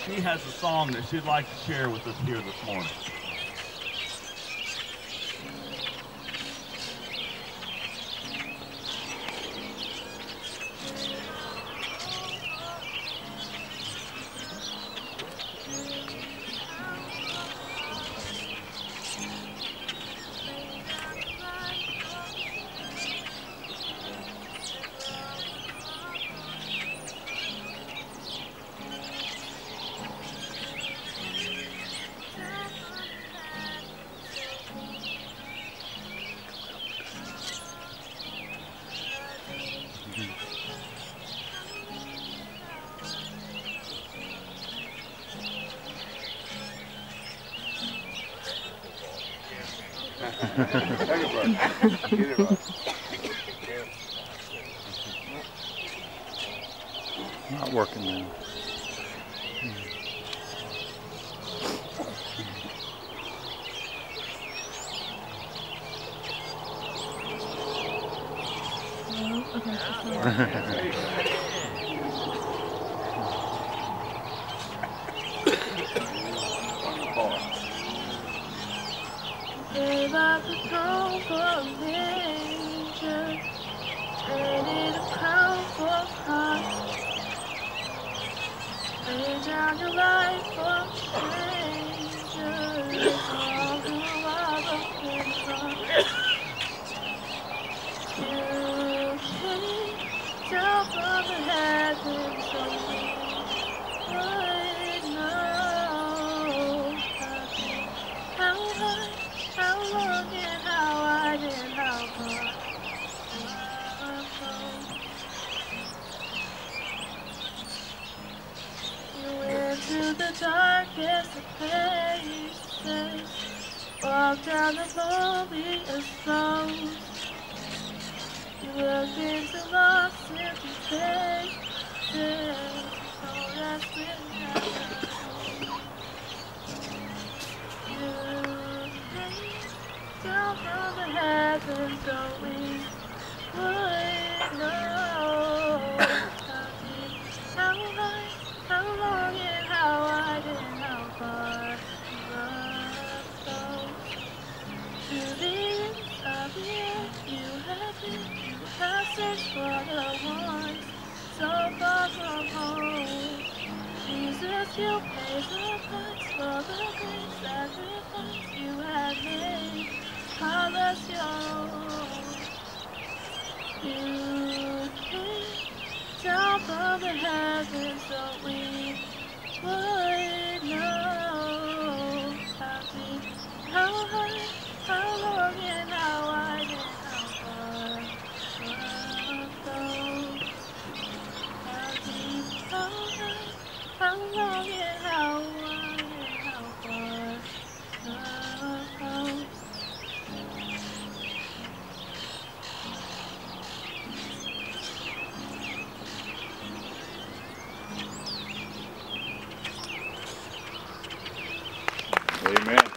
she has a song that she'd like to share with us here this morning. Not working now. Gave up the throne for a manger, traded a crown for pride. Lay down your life for strangers, all who are broken hearts. You came down from the heavens so we would know how high, how long, and how wide, and how far love goes. You went to the darkest of places, walked down the loneliest roads. You looked into lost empty faces, told us we'd never home. You came down from the heavens so we would know how deep, how high, how long, and how wide, and how far love goes. To the ends of the earth you have been, you have searched for the ones so far from home. Jesus, you paid the price for the great sacrifice you have made. Call us your own. You came down from the heavens so we would know how deep, how high, how long, and how wide, and how far love goes. How deep, how high, how long, and how wide, and how far love goes. Amen.